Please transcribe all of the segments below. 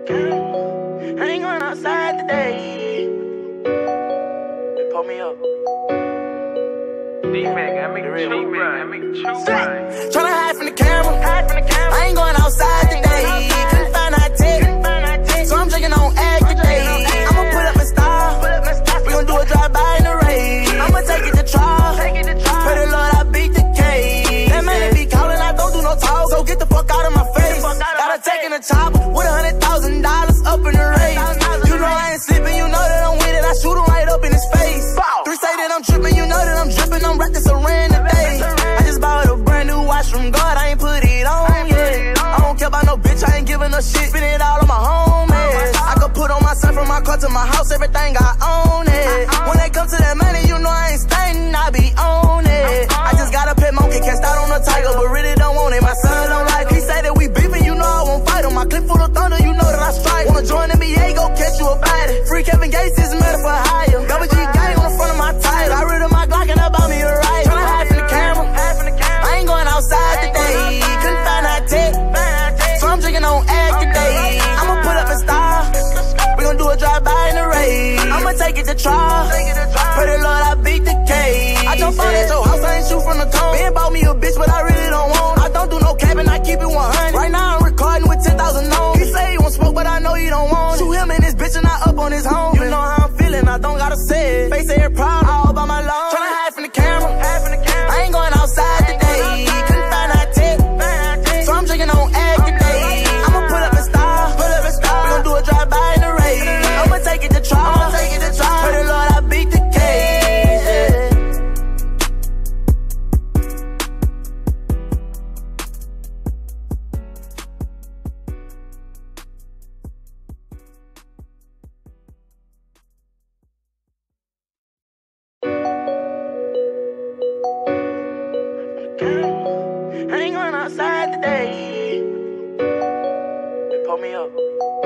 I ain't going outside today. They pull me up. D-Mac, I make the real right. Tryna hide from the camera. I ain't going outside today. Couldn't find how to take. So I'm drinking on egg today. I'ma put up a style. We gon' do a drive-by in the rain. I'ma take it to trial. Pray the Lord I beat the case. That man they be calling, I don't do no talk. So get the fuck out of my face. Gotta take in a chopper with $100,000 up in the race. You know I ain't sleeping, you know that I'm with it. I shoot him right up in his face. Three say that I'm tripping, you know that I'm dripping. I'm wrapped in saran today. I just bought a brand new watch from God, I ain't put it on yet. I don't care about no bitch, I ain't giving no shit. Spend it all on my homies. I could put on my son from my car to my house, everything I own it. When they come to that money, you know I ain't staying, I be on it. I just got a pet monkey, can't start on a tiger, but really don't want it. My son don't like it. He say that we beefing, you know I won't fight him. My clip full of thunder, you know that I strike. Wanna join NBA, go catch you a body. Free Kevin Gates is murder for hire. Double G gang on the front of my tire. I rid of my Glock and I bought me a ride. Tryna hide from the camera. I ain't going outside today. Couldn't find how to take. So I'm drinking on egg today. I'ma put up a style. We gon' do a drive-by in the rain. I'ma take it to trial. Pray the Lord I beat the case. I jump on at your house, I ain't shoot from the cone. Ben bought me a bitch, but I really don't want. I don't do no capping, I keep it 100. Right now I'm recording with 10,000 on. He say he won't smoke, but I know he don't want. Shoot him and his bitch and I up on his home. You know how I'm feeling, I don't gotta say it. Face air proud, all by my lawn. Tryna hide from the camera. I ain't going outside today. Couldn't find how to take. So I'm drinking on egg today. I'ma put up a style. We gon' do a drive-by in the rain. I'ma take it to trial. Pray the Lord I beat the case. Yeah. I ain't going outside today. They pull me up.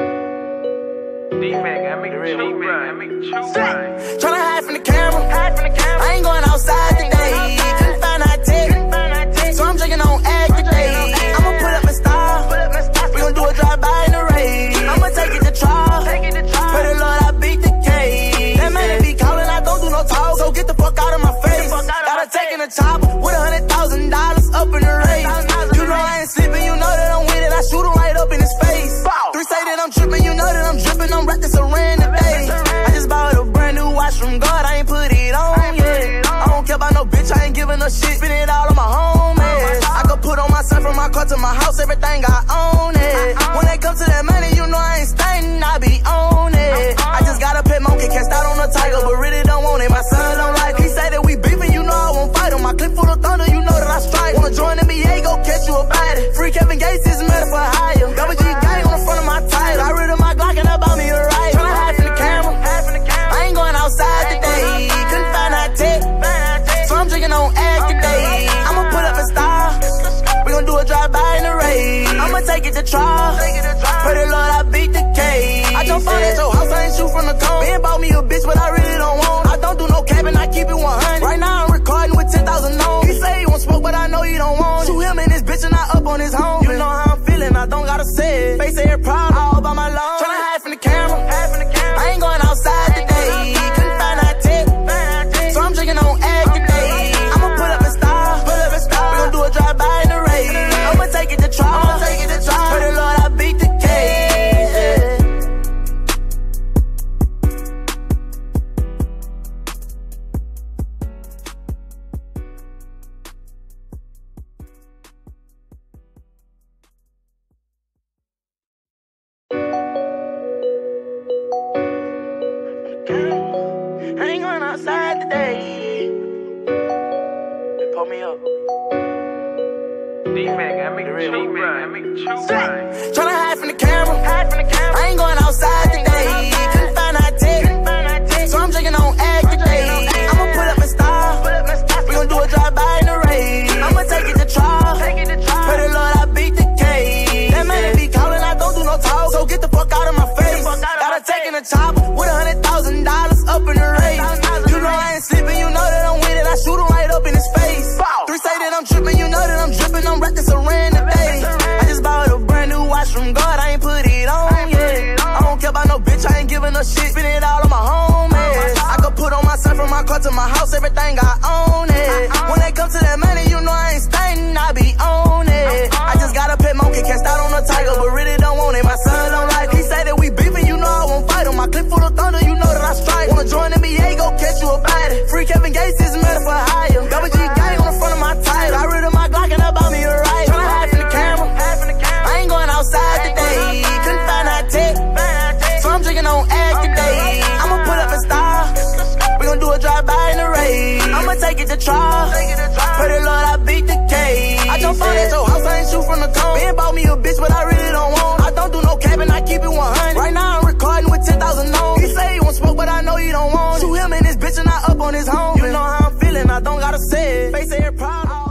D-Mac, I make the real right. Tryna hide from the camera. I ain't going outside today. Couldn't find how to take. So I'm drinking on egg today. I'ma put up a style. We gon' do a drive-by in the rain. I'ma take it to trial. Pray the Lord I beat the case. That man they be calling, I don't do no talk. So get the fuck out of my face. Gotta take in a chopper with $100,000 up in the race. You know I ain't sleeping, you know that I'm with it. I shoot him right up in his face. Three say that I'm tripping, you know that I'm dripping. I'm wrapped in saran today. I just bought a brand new watch from God, I ain't put it on yet. I don't care about no bitch, I ain't giving no shit. Spend it all on my homies. I could put on my son from my car to my house, everything I own it. When they come to that money, you know I ain't staying, I be on it. I just got a pet monkey, can't start on a tiger, but really don't want it. My son don't like it. He say that we beefing, you know I won't fight him. My clip full of thunder, you know that I strike. Wanna join NBA, go catch you a body. Free Kevin Gates is murder for hire. Double G gang on the front of my tire. I rid of my Glock and I bought me a ride. Tryna hide from the camera. I ain't going outside today. Couldn't find how to take. So I'm drinking on egg today. I'ma put up a style. We gon' do a drive-by in the rain. I'ma take it to trial. Pray the Lord I beat the case. I jump on at your house, I ain't shoot from the cone. Ben bought me a bitch, but I really don't want. I don't do no capping, I keep it 100. Right now I'm recording with 10,000 on. He say he won't smoke, but I know he don't want. Shoot him and his bitch and I up on his home. You know how I'm feeling, I don't gotta say it. Face air proud, all by my lawn. Tryna hide from the camera. I ain't going outside today. Couldn't find how to take. So I'm drinking on egg today. I'ma put up a style. We gon' do a drive-by in the rain. I'ma take it to trial. Pray the Lord I beat the case. Yeah. I ain't going outside today. They pull me up. D-Mac, I make the real right. Tryna hide from the camera. I ain't going outside today. Couldn't find how to take. So I'm drinking on egg today. I'ma put up a style. We gon' do a drive-by in the rain. I'ma take it to trial. Pray the Lord I beat the case. That man they be calling, I don't do no talk. So get the fuck out of my face. Gotta take in a chopper with $100,000 up in the race. You know I ain't sleeping, you know that I'm with it. I shoot him right up in his face. Three say that I'm tripping, you know that I'm dripping. I'm wrapped in saran today. I just bought a brand new watch from God, I ain't put it on yet. giving a shit, spend it all on my homies. I could put on my son from my car to my house, everything I own it. When they come to that money, you know I ain't stunting, I be on it. I just got a pet monkey, cast out on a tiger, but really don't want it. My son don't like it. He say that we beefing, you know I won't fight him. My clip full of thunder, you know that I strike. Wanna join NBA, go catch you a body. Free Kevin Gates is murder for hire. Double G gang on the front of my tire. Got rid of my Glock and I bought me a ride. Tryna hide from the camera. I ain't going outside today. Couldn't find that tech, so I'm drinking on egg today. I'ma pull up in style. We gon' do a drive-by in the raid. I'ma take it to trial. Pray the Lord I beat the case. I jump out at your house, I ain't shoot from the cone. Ben bought me a bitch, but I really don't want. I don't do no capping, I keep it 100. Right now I'm recording with 10,000 on. He say he won't smoke, but I know he don't want. Shoot him and his bitch and I up on his home. You know how I'm feeling, I don't gotta say it. Face every problem.